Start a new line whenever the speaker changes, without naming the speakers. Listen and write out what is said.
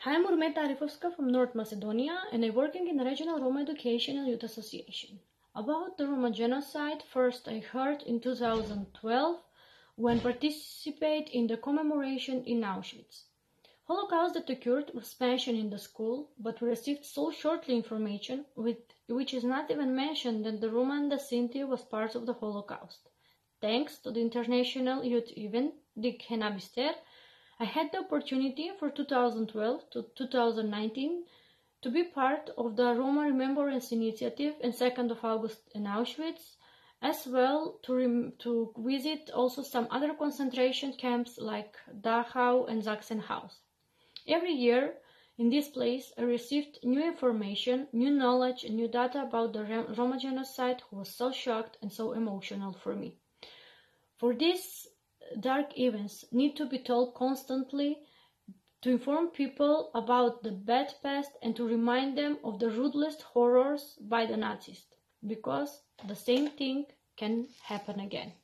Hi, I'm Urmeta Arifovska from North Macedonia, and I'm working in the Regional Roma Education and Youth Association. About the Roma genocide, first I heard in 2012 when participated in the commemoration in Auschwitz. Holocaust that occurred was mentioned in the school, but we received so shortly information which is not even mentioned that the Roma and the Sinti was part of the Holocaust. Thanks to the international youth event, the Kenabister, I had the opportunity for 2012 to 2019 to be part of the Roma Remembrance Initiative and 2nd of August in Auschwitz, as well to visit also some other concentration camps like Dachau and Sachsenhaus. Every year in this place I received new information, new knowledge and new data about the Roma genocide, who was so shocked and so emotional for me. For these dark events need to be told constantly to inform people about the bad past and to remind them of the ruthless horrors by the Nazis, because the same thing can happen again.